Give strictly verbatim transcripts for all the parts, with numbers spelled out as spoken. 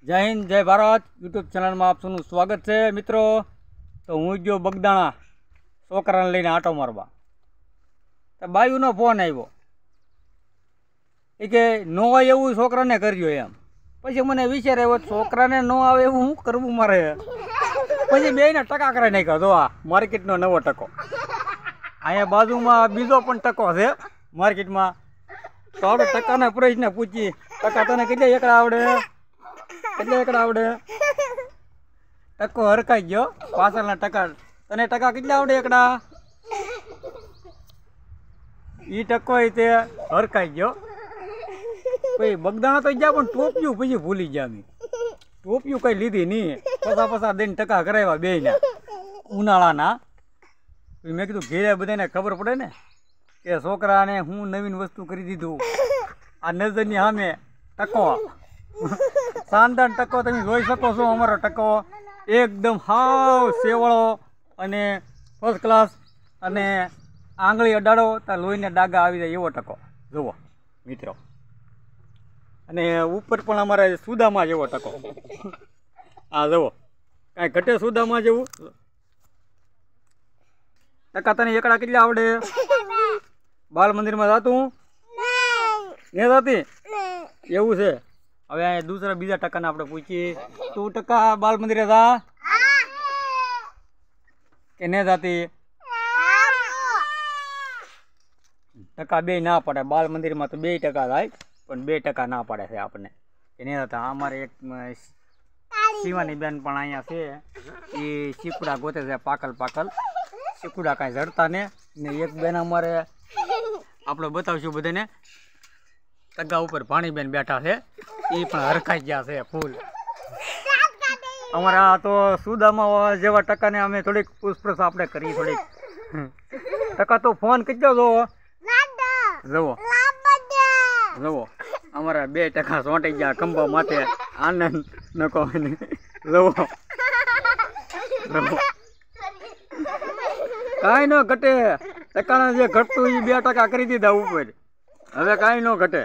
जय हिंद जय Bharat YouTube channel में आप सबનું स्वागत है मित्रों। तो हूँ गयो बगदाणा छोकराने लईने आटो मारवा तो बायूनो फोन आव्यो के नो आवे एवुं छोकराने करजो एम। पछी मने विचार आव्यो छोकराने नो आवे एवुं हुं करवुं मारे। पछी बेयने टका करावी नाख्या। जो आ मार्केटनो नवो टको अहींया बाजुमां बीजो पण टको छे मार्केटमां। तो आपणे टकाना प्रश्न पूछी, टका तने કેટલા એકડા આવડે? કેટલા એકડા આવડે? ટકો હરખાઈ ગયો પાછળના ટકા। તને ટકા કેટલા આવડે એકડા? ઈ ટકો તે હરખાઈ ગયો। પછી બગદાણા તો ગયા પણ ટોપિયું પછી ભૂલી ગયા મી। ટોપિયું કઈ લીધી નહીં, પસા પસા દઈને ટકા કરાવ્યા બેયના ઉનાળાના। મેં કીધું ઘેરે બધાને ખબર પડે ને કે છોકરાને હું નવીન વસ્તુ કરી દીધું। આ નજરની સામે ટકો શાનદાર ટકો તમે જોઈ શકો છો। અમારો ટકો એકદમ હાવ સેવળો અને ફર્સ્ટ ક્લાસ અને આંગળી અડાડો તો લોહીને ડાગા આવી જાય એવો ટકો જુઓ મિત્રો। અને ઉપર પણ અમારે સુદામા જેવો ટકો આ જુઓ, કાંઈ ઘટે સુદામા જેવું। ટકા તને એકડા કેટલા આવડે? बाल मंदिर में जातू नहीं जाती एवं है। हवे आ दूसरा बीजा टका ने आपणे पूछीए, तू टका बाल मंदिर जा के नहीं जाती? टका बे ना पड़े बाल मंदिर में तो बे टका जाए पण बे टका ना पड़े है आपने के नहीं जाता। अमारे एक शिवानी बेन पण अहींया छे, ए सीकुड़ा गोते छे पाकल पाकल सीकुड़ा कांई जड़ता ने। एक बेन अमारे આપણે બતાવશું બધાને ટકા ઉપર ભાણીબેન બેઠા છે, એ પણ હરખાઈ ગયા છે ફૂલ। અમારા તો સુદામા જેવા ટકાને અમે થોડીક પૂછપરછ આપણે કરી થોડીક। ટકા તો ફોન કેટલો જોવો જુઓ જુઓ અમારા બે ટકા ચોંટી ગયા ખંભા માથે આનંદ નકો જુઓ જુઓ કાંઈ ન ઘટે। ટકાના જે ઘટતું એ બે ટકા કરી દીધા ઉપર, હવે કાંઈ ન ઘટે।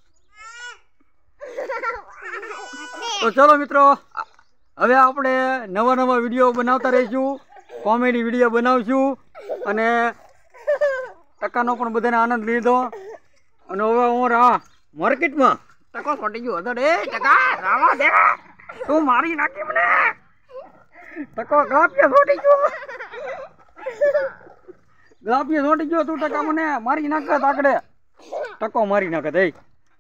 તો ચલો મિત્રો હવે આપણે નવા નવા વિડીયો બનાવતા રહીશું, કોમેડી વિડીયો બનાવશું અને ટકાનો પણ બધાને આનંદ લીધો। અને હવે હું રા માર્કેટમાં ટકો ફોટી ગયો હતો। એ ટકા રાવા દે, તું મારી નાખી મને। ટકો ગાપ્યા ફોટી ગયો, ગાપીએ છોટી ગયો તું ટકા મને મારી નાખે તાકડે ટકો મારી નાખે। એ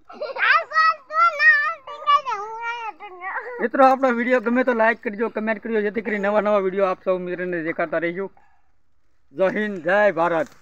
મિત્રો આપણો વિડીયો ગમે તો લાઈક કરજો, કમેન્ટ કરજો, જેથી કરી નવા નવા વિડીયો આપ સૌ મિત્રોને દેખાતા રહીશું। જય હિન્દ જય ભારત।